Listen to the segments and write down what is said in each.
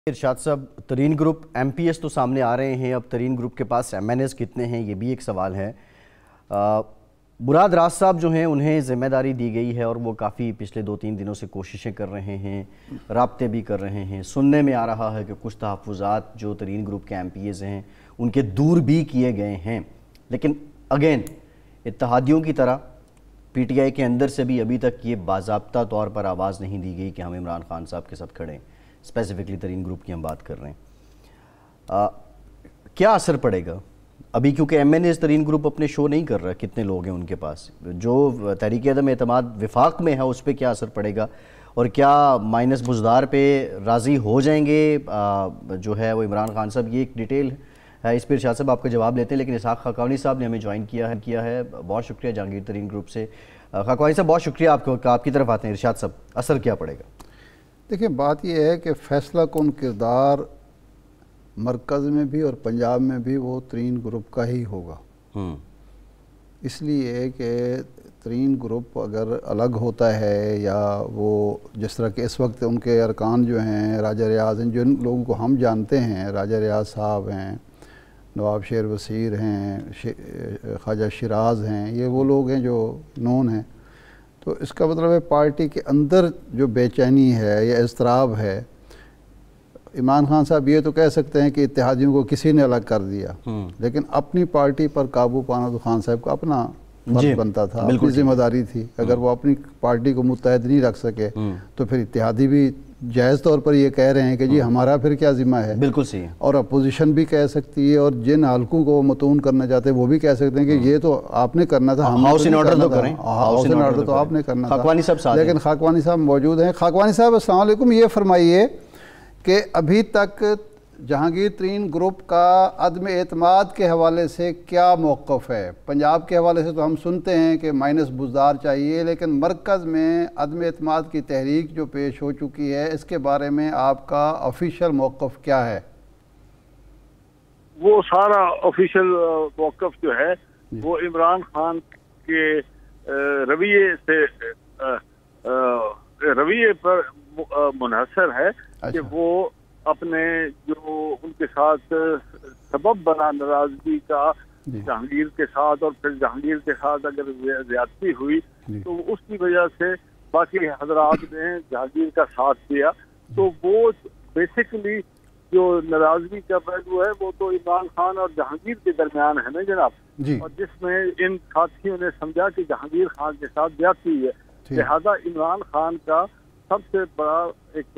ارشاد صاحب، ترین group MPS تو سامنے آ رہے ہیں، اب ترین گروپ کے پاس MNAs کتنے ہیں یہ بھی ایک سوال ہے۔ مراد راز صاحب جو ہیں انہیں ذمہ داری دی گئی ہے اور وہ کافی پچھلے 2-3 دنوں سے کوششیں کر رہے ہیں، رابطے بھی کر رہے ہیں۔ سننے میں آ رہا ہے کہ کچھ تحفظات جو ترین گروپ کے MPAs ہیں ان کے دور بھی کیے گئے ہیں، لیکن اگین اتحادیوں کی طرح PTI کے اندر سے بھی ابھی تک یہ باضابطہ طور پر آواز نہیں دی گئی کہ ہم عمران خان صاحب کے ساتھ کھڑے ہیں۔ اسپیسیفکلی ترین گروپ کی ہم بات کر رہے ہیں، کیا اثر پڑے گا ابھی؟ کیونکہ MNAs ترین گروپ اپنے شو نہیں کر رہا، کتنے لوگ ہیں ان کے پاس، جو تحریک عدم اعتماد وفاق میں ہے اس پہ کیا اثر پڑے گا، اور کیا مائنس بزدار پہ راضی ہو جائیں گے جو ہے وہ عمران خان صاحب؟ یہ ایک ڈیٹیل ہے، اس پہ ارشاد صاحب آپ کا جواب لیتے ہیں، لیکن اسحاق خاقانی صاحب نے ہمیں جوائن کیا ہے، بہت شکریہ جہانگیر ترین گروپ سے۔ خاقانی صاحب بہت شکریہ آپ کی طرف آتے ہیں۔ ارشاد صاحب، اثر کیا پڑے گا؟ دیکھیں، بات یہ ہے کہ فیصلہ کن کردار مرکز میں بھی اور پنجاب میں بھی وہ ترین گروپ کا ہی ہوگا، اس لیے کہ ترین گروپ اگر الگ ہوتا ہے یا وہ جس طرح کہ اس وقت ان کے ارکان جو ہیں راجہ ریاض ہیں، جن لوگوں کو ہم جانتے ہیں، راجہ ریاض صاحب ہیں، نواب شیر وزیر ہیں، خواجہ شیراز ہیں، یہ وہ لوگ ہیں جو نون ہیں۔ تو اس کا مطلب ہے پارٹی کے اندر جو بے چینی ہے یا اضطراب ہے، عمران خان صاحب یہ تو کہہ سکتے ہیں کہ اتحادیوں کو کسی نے الگ کر دیا، لیکن اپنی پارٹی پر قابو پانا تو خان صاحب کا اپنا فرض بنتا تھا، اپنی ذمہ داری تھی۔ اگر وہ اپنی پارٹی کو متحد نہیں رکھ سکے تو پھر اتحادی بھی جائز طور پر یہ کہہ رہے ہیں کہ جی ہمارا پھر کیا ذمہ ہے۔ بالکل صحیح ہے، اور اپوزیشن بھی کہہ سکتی ہے، اور جن حلقوں کو متون کرنا چاہتے ہیں وہ بھی کہہ سکتے ہیں کہ یہ تو آپ نے کرنا تھا، ہاؤس ان آرڈر تو کریں، ہاؤس ان آرڈر تو آپ نے کرنا تھا۔ خاقانی صاحب لیکن خاقانی صاحب موجود ہیں۔ خاقانی صاحب السلام علیکم، یہ فرمائیے کہ ابھی تک جہانگیر ترین گروپ کا عدم اعتماد کے حوالے سے کیا موقف ہے؟ پنجاب کے حوالے سے تو ہم سنتے ہیں کہ مائنس بزدار چاہیے، لیکن مرکز میں عدم اعتماد کی تحریک جو پیش ہو چکی ہے، اس کے بارے میں آپ کا آفیشیل موقف کیا ہے؟ وہ سارا آفیشیل موقف جو ہے وہ عمران خان کے رویے پر منحصر ہے کہ وہ اپنے جو ان کے ساتھ سبب بنا ناراضگی کا جہانگیر کے ساتھ، اور پھر جہانگیر کے ساتھ اگر زیادتی ہوئی تو اس کی وجہ سے باقی حضرات نے جہانگیر کا ساتھ دیا، تو وہ بیسیکلی جو ناراضگی کا پہلو ہے وہ تو عمران خان اور جہانگیر کے درمیان ہے نا جناب، اور جس میں ان ساتھیوں نے سمجھا کہ جہانگیر خان کے ساتھ زیادتی ہے، لہذا عمران خان کا سب سے بڑا ایک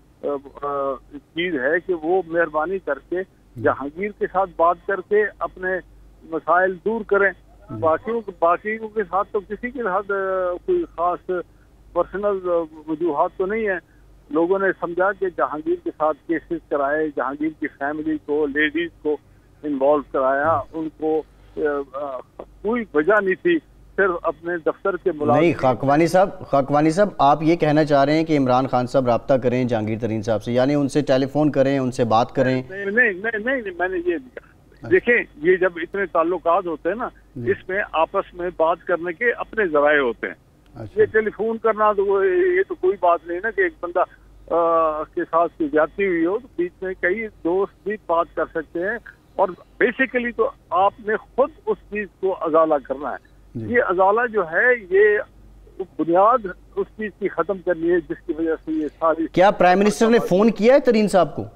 چیز ہے کہ وہ مہربانی کر کے جہانگیر کے ساتھ بات کر کے اپنے مسائل دور کریں۔ باقیوں کے ساتھ تو کسی کے ساتھ کوئی خاص پرسنل وجوہات تو نہیں ہیں۔ لوگوں نے سمجھا کہ جہانگیر کے ساتھ کیسز کرائے، جہانگیر کی فیملی کو، لیڈیز کو انوالو کرایا، ان کو کوئی وجہ نہیں تھی صرف اپنے دفتر کے ملازم۔ نہیں، خاقانی صاحب آپ یہ کہنا چاہ رہے ہیں کہ عمران خان صاحب رابطہ کریں جہانگیر ترین صاحب سے، یعنی ان سے ٹیلی فون کریں، ان سے بات کریں؟ نہیں، میں نے یہ کہا۔ دیکھیں، یہ جب اتنے تعلقات ہوتے ہیں نا، اس میں آپس میں بات کرنے کے اپنے ذرائع ہوتے ہیں۔ یہ ٹیلی فون کرنا تو یہ تو کوئی بات نہیں نا کہ ایک بندہ کے ساتھ کوئی زیادتی ہوئی ہو تو بیچ میں کئی دوست بھی بات کر سکتے ہیں، اور بیسیکلی تو آپ نے خود اس چیز کو ازالہ کرنا ہے۔ یہ ازالہ جو ہے یہ بنیاد اس چیز کی ختم کرنی ہے جس کی وجہ سے یہ ساری۔ کیا پرائم منسٹر نے فون کیا ہے ترین صاحب کو؟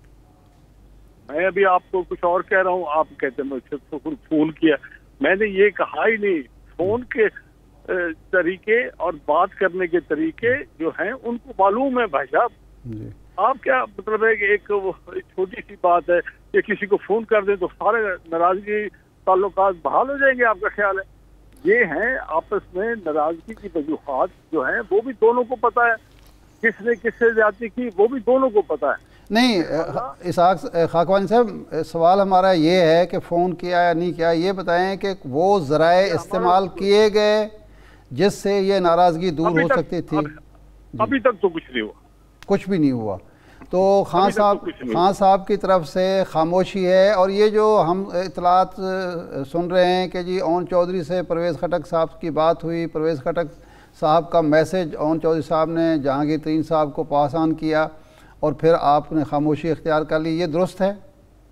میں ابھی آپ کو کچھ اور کہہ رہا ہوں، آپ کہتے ہیں میں فون کیا، میں نے یہ کہا ہی نہیں۔ فون کے طریقے اور بات کرنے کے طریقے جو ہیں ان کو معلوم ہے بھائی صاحب۔ آپ کیا مطلب ہے کہ ایک چھوٹی سی بات ہے کہ کسی کو فون کر دیں تو سارے ناراضگی تعلقات بحال ہو جائیں گے؟ آپ کا خیال ہے؟ یہ ہیں آپس میں ناراضگی کی وجوہات جو ہیں وہ بھی دونوں کو پتہ ہے، کس نے کس سے زیادتی کی وہ بھی دونوں کو پتہ ہے۔ نہیں اسحاق خاقانی صاحب، سوال ہمارا یہ ہے کہ فون کیا یا نہیں کیا، یہ بتائیں کہ وہ ذرائع استعمال کیے گئے جس سے یہ ناراضگی دور ہو سکتی تھی؟ ابھی تک تو کچھ نہیں ہوا، کچھ بھی نہیں ہوا۔ تو خان صاحب کی طرف سے خاموشی ہے، اور یہ جو ہم اطلاعات سن رہے ہیں کہ جی اون چودھری سے پرویز خٹک صاحب کی بات ہوئی، پرویز خٹک صاحب کا میسج اون چودھری صاحب نے جہانگیر ترین صاحب کو پاس آن کیا، اور پھر آپ نے خاموشی اختیار کر لی، یہ درست ہے؟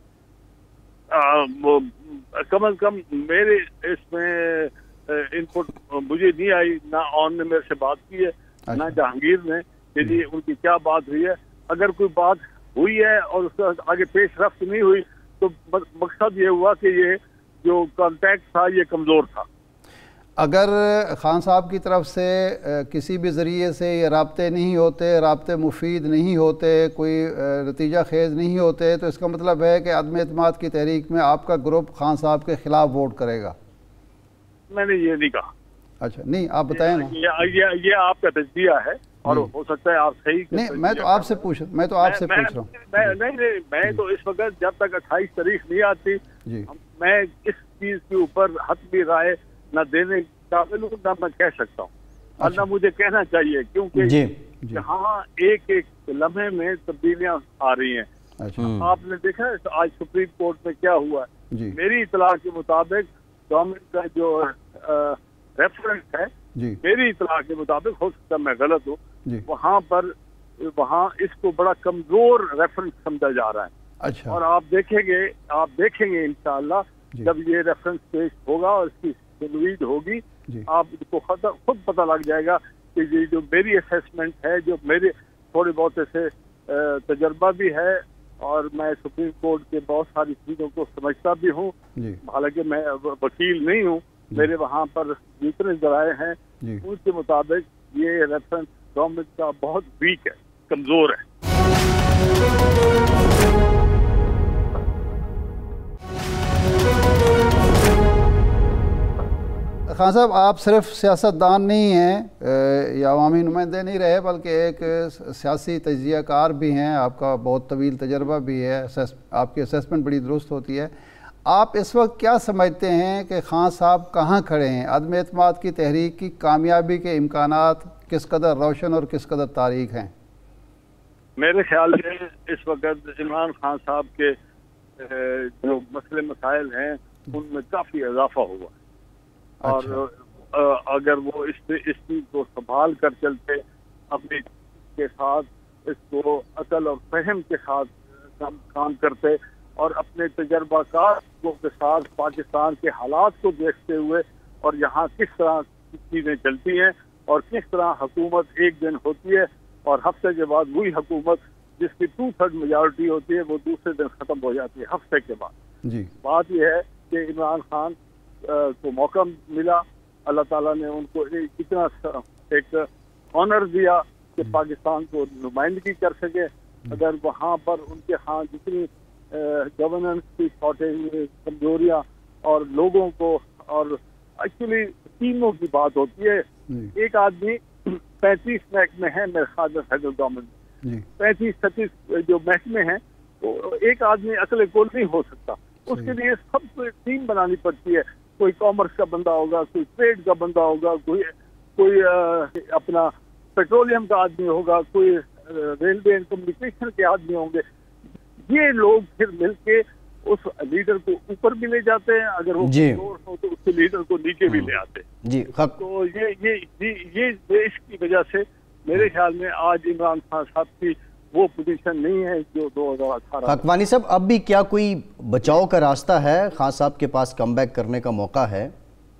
کم از کم میرے اس میں ان پٹ مجھے نہیں آئی، نہ آن نے میرے سے بات کی ہے نہ جہانگیر نے کہ جی ان کی کیا بات ہوئی ہے. اگر کوئی بات ہوئی ہے اور اس کا آگے پیش رفت نہیں ہوئی تو مقصد یہ ہوا کہ یہ جو کانٹیکٹ تھا یہ کمزور تھا. اگر خان صاحب کی طرف سے کسی بھی ذریعے سے یہ رابطے نہیں ہوتے، رابطے مفید نہیں ہوتے، کوئی نتیجہ خیز نہیں ہوتے، تو اس کا مطلب ہے کہ عدم اعتماد کی تحریک میں آپ کا گروپ خان صاحب کے خلاف ووٹ کرے گا؟ میں نے یہ نہیں کہا. اچھا نہیں، آپ بتائیں نا. یہ آپ کا تجزیہ ہے اور ہو سکتا ہے آپ صحیح. نہیں، میں تو آپ سے پوچھ رہا ہوں. نہیں، میں تو اس وقت جب تک 28 تاریخ نہیں آتی میں اس چیز کے اوپر حتمی رائے نہ دینے قابل ہوں نہ میں کہہ سکتا ہوں اور نہ مجھے کہنا چاہیے، کیونکہ یہاں ایک ایک لمحے میں تبدیلیاں آ رہی ہیں. آپ نے دیکھا آج سپریم کورٹ میں کیا ہوا ہے. میری اطلاع کے مطابق گورنمنٹ کا جو ریفرنس ہے، میری اطلاع کے مطابق، ہو سکتا میں غلط ہوں، وہاں اس کو بڑا کمزور ریفرنس سمجھا جا رہا ہے. اور آپ دیکھیں گے انشاءاللہ جب یہ ریفرنس پیش ہوگا اور اس کی تنوید ہوگی، آپ کو خود پتہ لگ جائے گا کہ یہ جو میری اسیسمنٹ ہے، جو میرے تھوڑے بہت سے تجربہ بھی ہے اور میں سپریم کورٹ کے بہت ساری چیزوں کو سمجھتا بھی ہوں، حالانکہ میں وکیل نہیں ہوں، میرے وہاں پر جتنے ذرائع ہیں ان کے مطابق یہ ریفرنس گورنمنٹ کا بہت ویک ہے، کمزور ہے. خان صاحب، آپ صرف سیاستدان نہیں ہیں یا عوامی نمائندے نہیں رہے، بلکہ ایک سیاسی تجزیہ کار بھی ہیں، آپ کا بہت طویل تجربہ بھی ہے، آپ کی اسیسمنٹ بڑی درست ہوتی ہے. آپ اس وقت کیا سمجھتے ہیں کہ خان صاحب کہاں کھڑے ہیں؟ عدم اعتماد کی تحریک کی کامیابی کے امکانات کس قدر روشن اور کس قدر تاریک ہیں؟ میرے خیال میں اس وقت عمران خان صاحب کے جو مسئلے مسائل ہیں ان میں کافی اضافہ ہوا، اور اگر وہ اس چیز کو سنبھال کر چلتے، اپنے کے ساتھ اس کو عقل اور فہم کے ساتھ کام کرتے اور اپنے تجربہ کار کے ساتھ پاکستان کے حالات کو دیکھتے ہوئے اور یہاں کس طرح چیزیں چلتی ہیں اور کس طرح حکومت ایک دن ہوتی ہے اور ہفتے کے بعد وہی حکومت جس کی 2/3 میجارٹی ہوتی ہے وہ دوسرے دن ختم ہو جاتی ہے ہفتے کے بعد. بات یہ ہے کہ عمران خان کو موقع ملا، اللہ تعالیٰ نے ان کو اتنا ایک آنر دیا کہ پاکستان کو نمائندگی کر سکے. اگر وہاں پر ان کے ہاں جتنی گورننس کی شارٹیج، کمزوریاں اور لوگوں کو، اور ایکچولی ٹیموں کی بات ہوتی ہے، ایک آدمی 35 محکمے ہیں میرے خیال میں فیڈرل گورنمنٹ میں، 35-36 جو محکمے ہیں تو ایک آدمی عقل کل نہیں ہو سکتا. اس کے لیے سب کو ٹیم بنانی پڑتی ہے. کوئی کامرس کا بندہ ہوگا، کوئی ٹریڈ کا بندہ ہوگا، کوئی اپنا پیٹرولیم کا آدمی ہوگا، کوئی ریلوے اینڈ کمیونیکیشن کے آدمی ہوں گے. یہ لوگ پھر مل کے اس لیڈر کو اوپر بھی لے جاتے ہیں، اگر وہ کمزور ہو تو اس کے لیڈر کو نیچے بھی لے آتے ہیں. تو یہ اس کی وجہ سے میرے خیال میں آج عمران خان صاحب کی وہ پوزیشن نہیں ہے جو 2018. خاکوانی صاحب، اب بھی کیا کوئی بچاؤ کا راستہ ہے؟ خان صاحب کے پاس کم بیک کرنے کا موقع ہے؟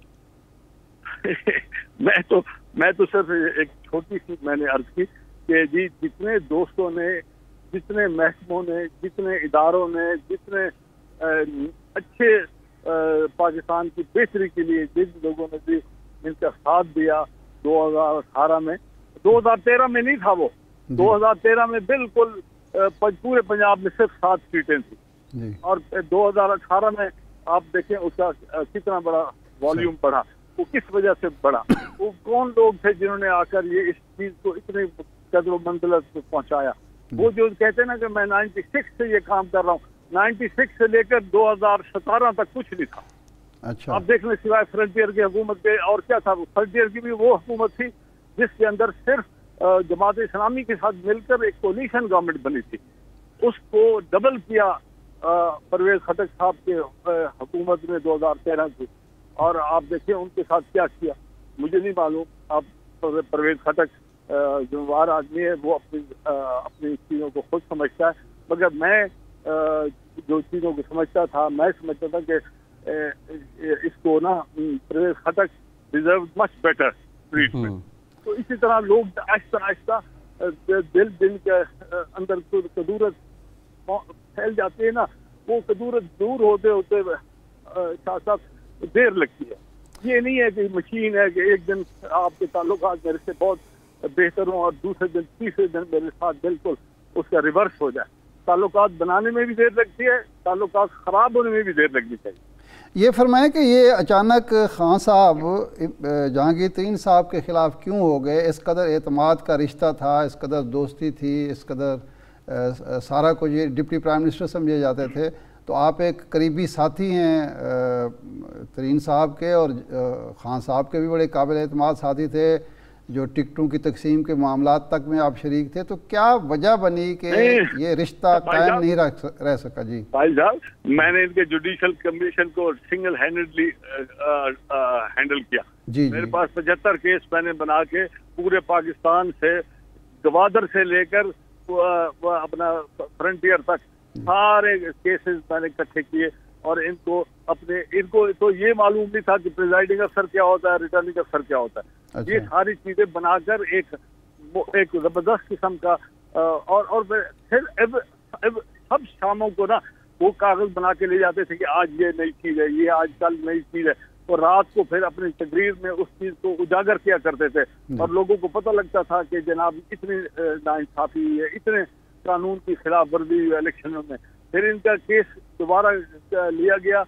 میں تو صرف ایک چھوٹی سی میں نے عرض کی کہ جی جتنے دوستوں نے، جتنے محکموں نے، جتنے اداروں نے، جتنے اچھے پاکستان کی بہتری کے لیے جن لوگوں نے بھی ان کا ساتھ دیا 2018 میں، 2013 میں نہیں تھا، وہ 2013 میں بالکل پورے پنجاب میں صرف 7 سیٹیں تھیں، اور 2018 میں آپ دیکھیں اس کا کتنا بڑا والیوم بڑھا. وہ کس وجہ سے بڑھا؟ وہ کون لوگ تھے جنہوں نے آ کر یہ اس چیز کو اتنے قدر و منزلت کو پہنچایا؟ وہ جو کہتے ہیں نا کہ میں 96 سے یہ کام کر رہا ہوں، 96 سے لے کر 2017 تک کچھ نہیں تھا. آپ دیکھ لیں سوائے فرنٹیئر کی حکومت کے اور کیا تھا. فرنٹیئر کی بھی وہ حکومت تھی جس کے اندر صرف جماعت اسلامی کے ساتھ مل کر ایک کولیشن گورنمنٹ بنی تھی. اس کو ڈبل کیا پرویز خٹک صاحب کے حکومت میں 2013 کی، اور آپ دیکھیں ان کے ساتھ کیا کیا. مجھے نہیں معلوم آپ پرویز خٹک ذمہ آدمی ہے، وہ اپنی چیزوں کو خود سمجھتا ہے. مگر میں جو چیزوں کو سمجھتا تھا، میں سمجھتا تھا کہ اس کو نا Pervez Khattak deserve much better treatment. تو اسی طرح لوگ آہستہ آہستہ دل کے اندر کدورت پھیل جاتی ہے نا، وہ کدورت دور ہوتے ہوتے شاہ صاحب دیر لگتی ہے. یہ نہیں ہے کہ مشین ہے کہ ایک دن آپ کے تعلقات میرے سے بہت بہتر ہوں اور دوسرے دن تیسرے دن میرے ساتھ بالکل اس کا ریورس ہو جائے. تعلقات بنانے میں بھی دیر لگتی ہے، تعلقات خراب ہونے میں بھی دیر لگنی چاہیے. یہ فرمائیں کہ یہ اچانک خان صاحب جہانگیر ترین صاحب کے خلاف کیوں ہو گئے؟ اس قدر اعتماد کا رشتہ تھا، اس قدر دوستی تھی، اس قدر سارا کو یہ ڈپٹی پرائم منسٹر سمجھے جاتے تھے. تو آپ ایک قریبی ساتھی ہیں ترین صاحب کے، اور خان صاحب کے بھی بڑے قابل اعتماد ساتھی تھے، جو ٹکٹوں کی تقسیم کے معاملات تک میں آپ شریک تھے. تو کیا وجہ بنی کہ یہ رشتہ قائم نہیں رہ سکا؟ جی بھائی صاحب، میں نے ان کے جوڈیشل کمیشن کو سنگل ہینڈلی ہینڈل کیا. جی میرے پاس 75 کیس میں نے بنا کے پورے پاکستان سے، گوادر سے لے کر اپنا فرنٹیئر تک سارے کیسز میں نے اکٹھے کیے. اور ان کو تو یہ معلوم نہیں تھا کہ پریزائڈنگ افسر کیا ہوتا ہے، ریٹرننگ افسر کیا ہوتا ہے. یہ ساری چیزیں بنا کر ایک زبردست قسم کا اور پھر سب شاموں کو نا وہ کاغذ بنا کے لے جاتے تھے کہ آج یہ نئی چیز ہے، یہ آج کل نئی چیز ہے. اور رات کو پھر اپنی تقریر میں اس چیز کو اجاگر کیا کرتے تھے اور لوگوں کو پتہ لگتا تھا کہ جناب اتنی ناانصافی ہے، اتنے قانون کی خلاف ورزی ہوئی الیکشنوں میں. پھر ان کا کیس دوبارہ لیا گیا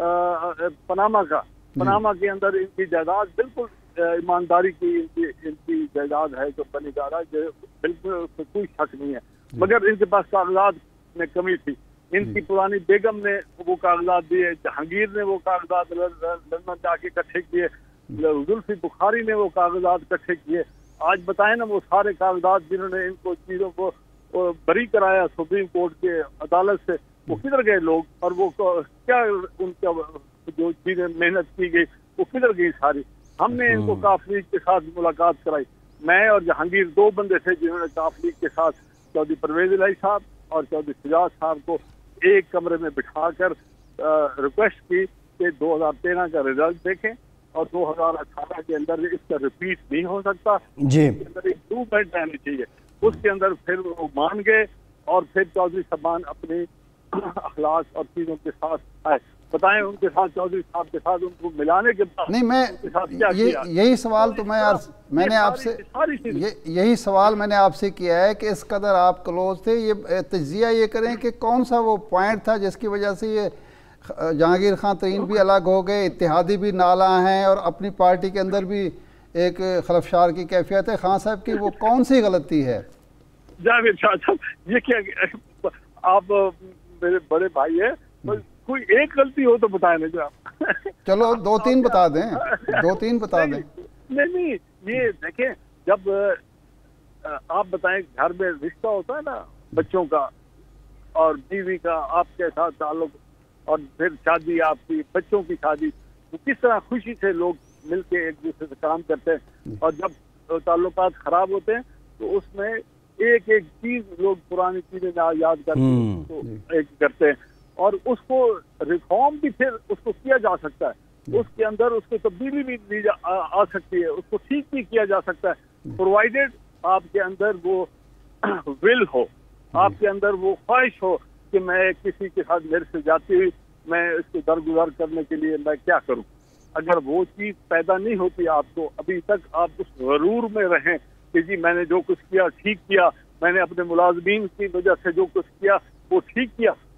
پاناما کا. پاناما کے اندر ان کی جائیداد بالکل ایمانداری کی ان کی جائیداد ہے جو بنی جا رہا ہے، بالکل اس میں کوئی شک نہیں ہے. مگر ان کے پاس کاغذات میں کمی تھی. ان کی پرانی بیگم نے وہ کاغذات دیے، جہانگیر نے وہ کاغذات لندن جا کے اکٹھے کیے، زلفی بخاری نے وہ کاغذات اکٹھے کیے. آج بتائیں نا وہ سارے کاغذات جنہوں نے ان کو چیزوں کو بری کرایا سپریم کورٹ کے عدالت سے، وہ کدھر گئے لوگ؟ اور وہ کیا ان کا جو چیزیں محنت کی گئی وہ کدھر گئی ساری؟ ہم نے ان کو کاف لیگ کے ساتھ ملاقات کرائی. میں اور جہانگیر دو بندے تھے جنہوں نے کاف لیگ کے ساتھ چودھری پرویز الہی صاحب اور چودھری شجاعت صاحب کو ایک کمرے میں بٹھا کر ریکویسٹ کی کہ 2013 کا رزلٹ دیکھیں اور 2018 کے اندر اس کا ریپیٹ نہیں ہو سکتا. جی اس کے اندر ایک امپروومنٹ آنی چاہیے. اس کے اندر پھر وہ مان گئے اور پھر چودھری صاحبان اپنے اخلاق اور چیزوں کے ساتھ آئے. بتائیں ان کے ساتھ چودھری صاحب کے ساتھ ان کو ملانے کے بعد نہیں، میں یہی سوال تو میں نے آپ سے یہی سوال میں نے آپ سے کیا ہے کہ اس قدر آپ کلوز تھے. یہ تجزیہ یہ کریں کہ کون سا وہ پوائنٹ تھا جس کی وجہ سے یہ جہانگیر خان ترین بھی الگ ہو گئے، اتحادی بھی نالا ہیں اور اپنی پارٹی کے اندر بھی ایک خلفشار کی کیفیت ہے. خان صاحب کی وہ کون سی غلطی ہے؟ جاوید شاہ صاحب، یہ کیا آپ میرے بڑے بھائی ہیں، کوئی ایک غلطی ہو تو بتائیں نا جو آپ. چلو دو تین بتا دیں. نہیں یہ دیکھیں، جب آپ بتائیں گھر میں رشتہ ہوتا ہے نا بچوں کا اور بیوی کا آپ کے ساتھ تعلق، اور پھر شادی آپ کی بچوں کی شادی، تو کس طرح خوشی سے لوگ مل کے ایک دوسرے سے کام کرتے ہیں. اور جب تعلقات خراب ہوتے ہیں تو اس میں ایک ایک چیز لوگ پرانی چیزیں یاد کرتے ہیں، اس کو ایک کرتے ہیں اور اس کو ریفارم بھی پھر اس کو کیا جا سکتا ہے. اس کے اندر اس کو تبدیلی بھی آ سکتی ہے، اس کو ٹھیک بھی کیا جا سکتا ہے، پرووائڈیڈ آپ کے اندر وہ ول ہو، آپ کے اندر وہ خواہش ہو کہ میں کسی کے ساتھ میرے سے جاتی ہوئی میں اس کو درگزر کرنے کے لیے میں کیا کروں. اگر وہ چیز پیدا نہیں ہوتی آپ کو، ابھی تک آپ اس غرور میں رہیں کہ جی میں نے جو کچھ کیا ٹھیک کیا، میں نے اپنے ملازمین کی وجہ سے جو کچھ کیا وہ ٹھیک کیا،